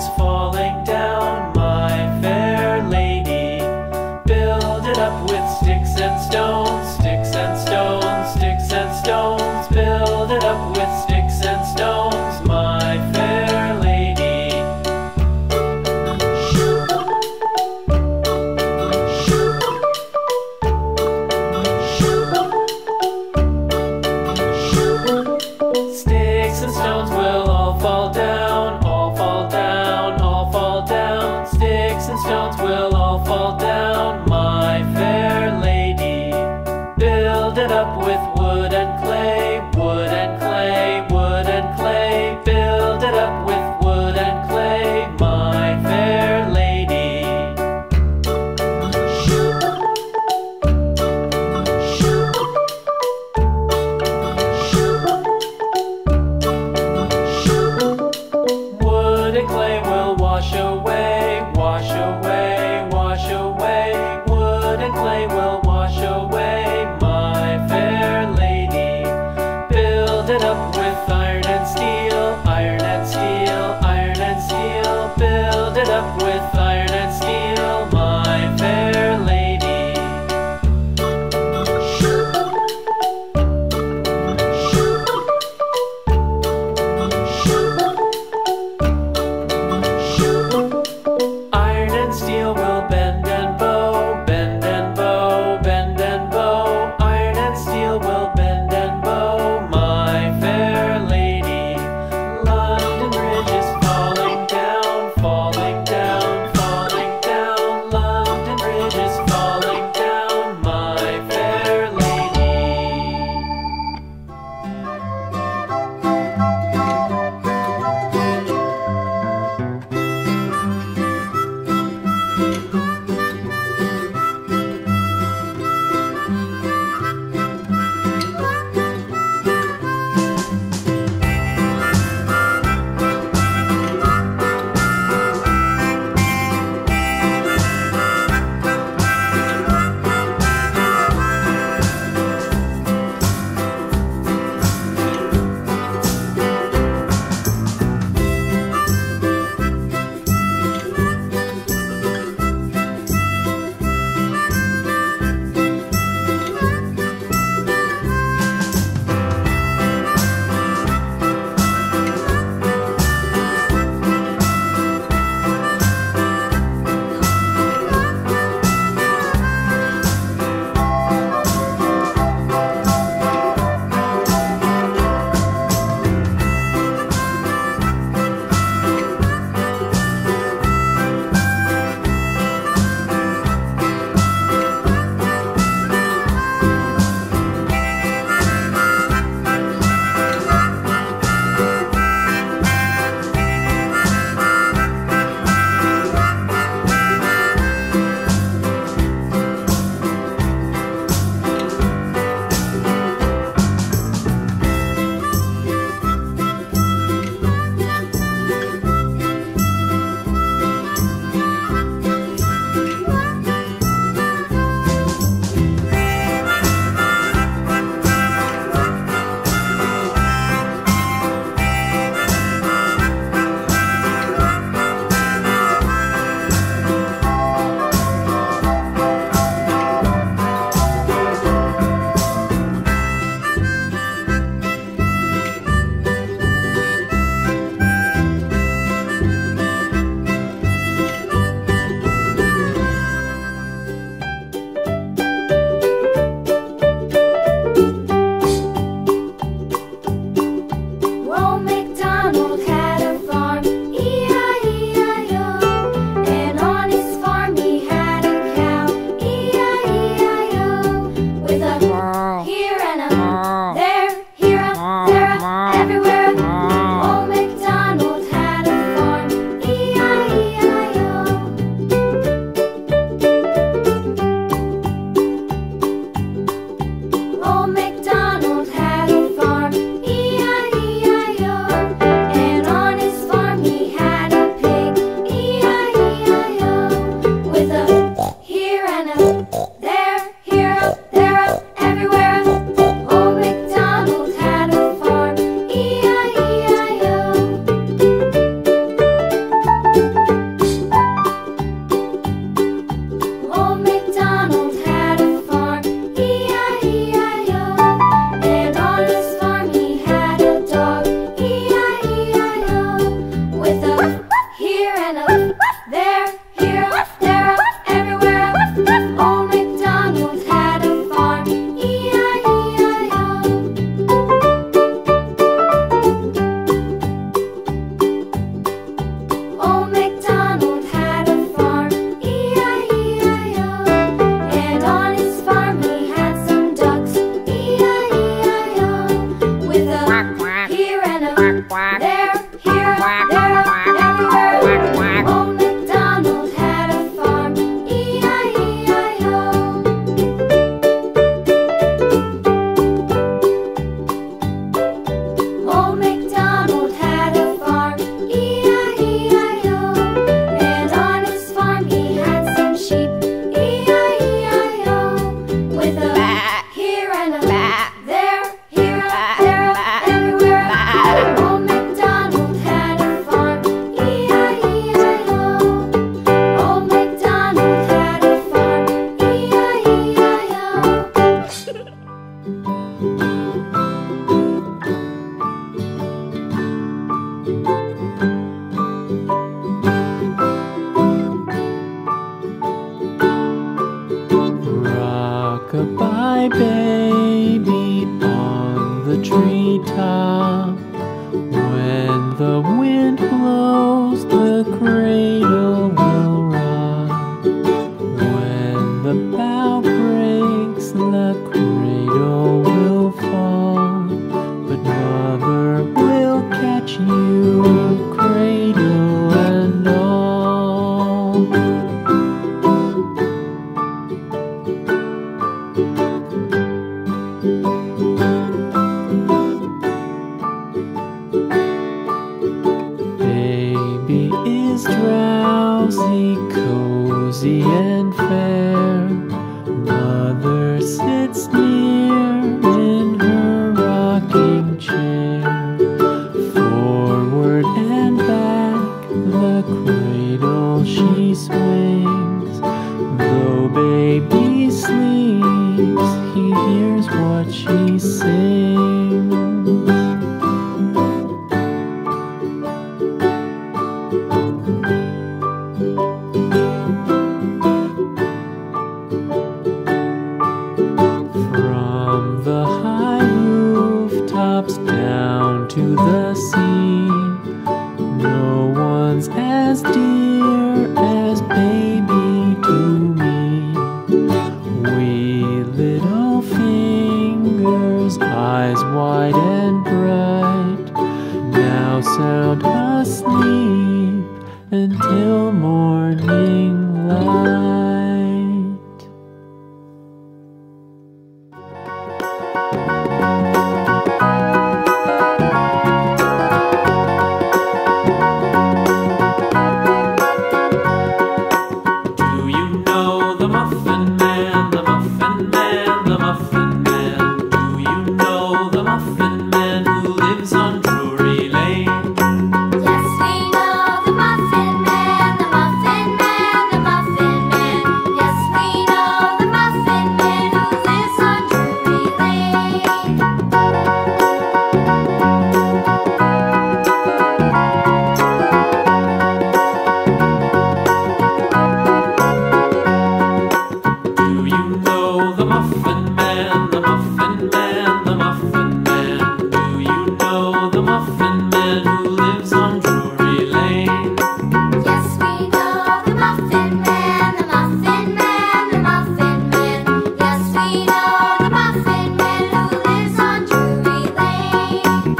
is falling down, my fair lady. Build it up with sticks and stones, sticks and stones, sticks and stones. Build it up with sticks and stones, my fair lady. Sticks and stones will all fall down, all fall down, all fall down. Sticks and stones will all fall down, my fair lady. Build it up with wood and clay, wood and clay, wood and clay. Build it up with wood and clay, my fair lady. the wind blows, the cradle will rock. When the bough breaks, the cradle will fall. But mother will catch you, cradle and all. Baby is drowsy, cozy and fair. Mother sits near in her rocking chair. Forward and back, the cradle she swings. Though baby sleeps, he hears what she sings. From the high rooftops down to the sea, no one's as dear as baby to me. Wee little fingers, eyes wide and bright, now sound asleep until morning light. Do you know the Muffin Man, the Muffin Man, the Muffin Man? Do you know the Muffin Man who lives on Drury Lane? Yes, we know the Muffin Man, the Muffin Man, the Muffin Man. Yes, we know the Muffin Man who lives on Drury Lane. Do you know the Muffin Man, the Muffin Man, the Muffin Man? Do you know the Muffin Man who lives on Drury Lane? Yes, we know the Muffin Man, the Muffin Man, the Muffin Man. Yes, we know the Muffin Man who lives on Drury Lane.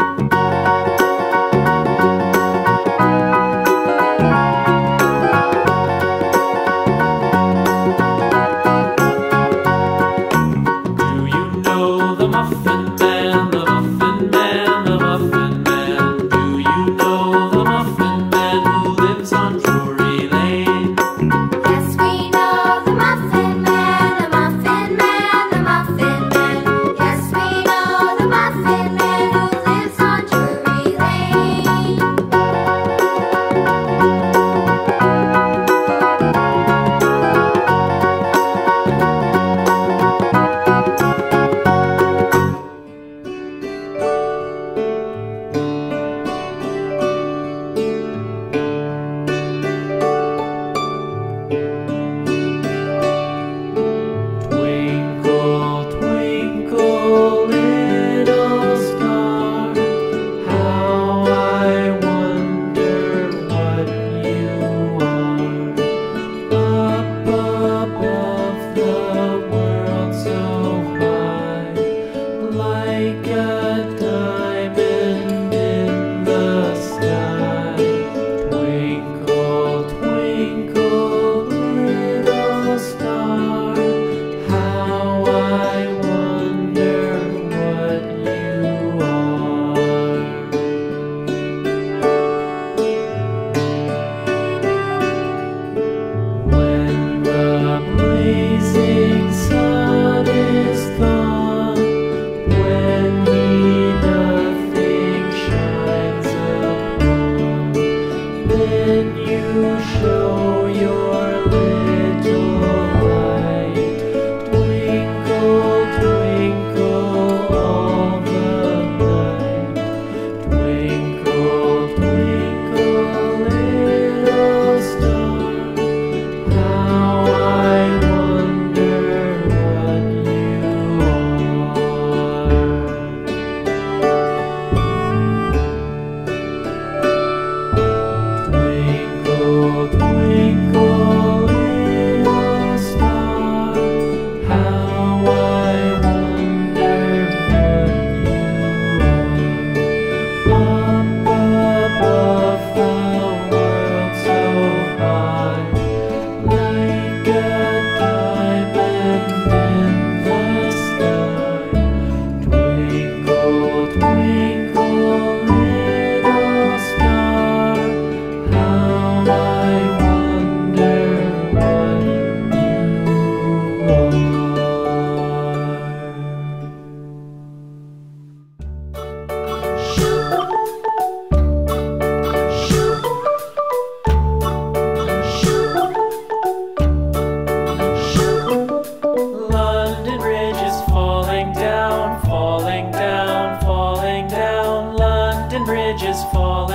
Do you know the Muffin Man, the Muffin Man, the Muffin Man? Do you know the Muffin Man who lives on Drury Lane? Yes, we know the Muffin Man, the Muffin Man, the Muffin Man. Yes, we know the Muffin Man who lives on Drury Lane. Twinkle, twinkle, little star, how I wonder what you are. Up above the world so high, like a diamond in the sky. Twinkle, twinkle, little star, how I wonder what you are. When the blazing sun is gone, when he nothing shines upon, then you show your little light. Twinkle, twinkle all the night. Twinkle, twinkle, little star, how I wonder what you are.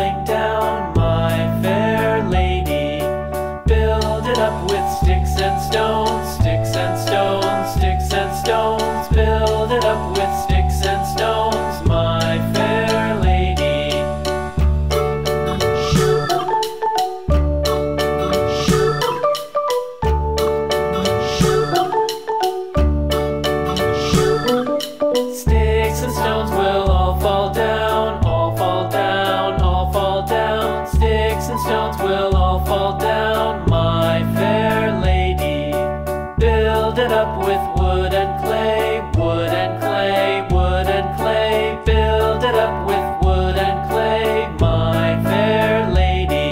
falling down, my fair lady. Build it up with sticks and stones, sticks and stones, sticks and stones. Build it up with sticks and stones, my fair lady. Sticks and stones will all fall down, all fall down, all fall down. Sticks and stones will all fall down, my fair lady. Build it up with wood and clay, wood and clay, wood and clay. Build it up with wood and clay, my fair lady.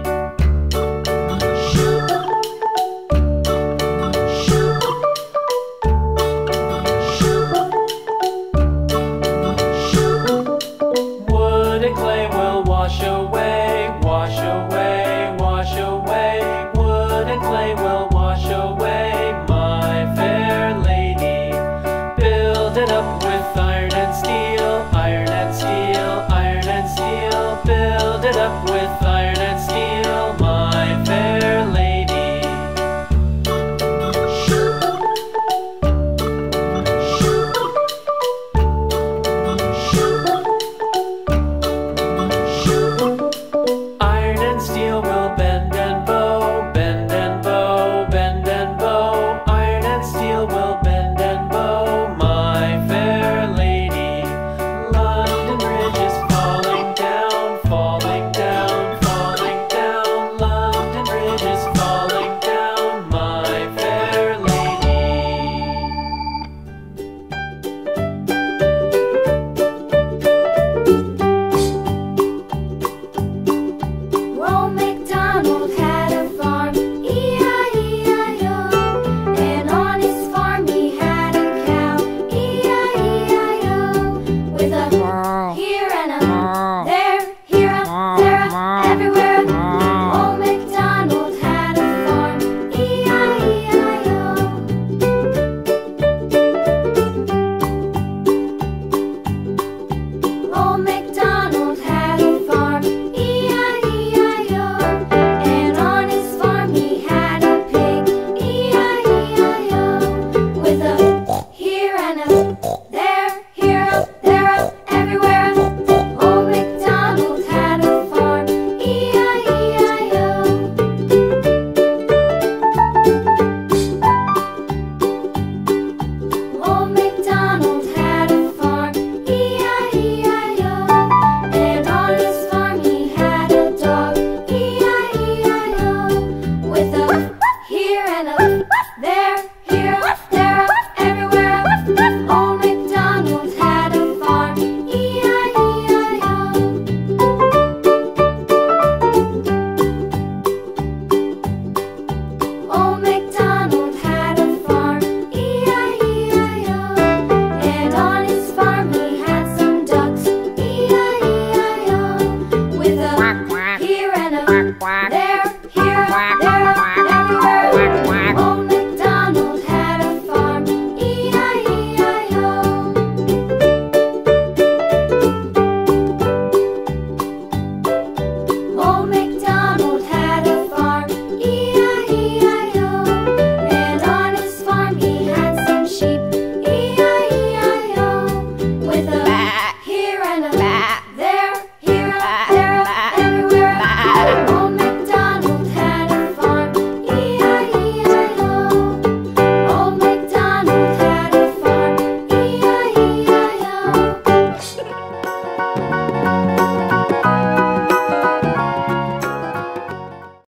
Wood and clay will wash away, wash away, wash away. Wood and clay will wash away, my fair lady. Build it up with iron and steel, iron and steel, iron and steel. Build it up with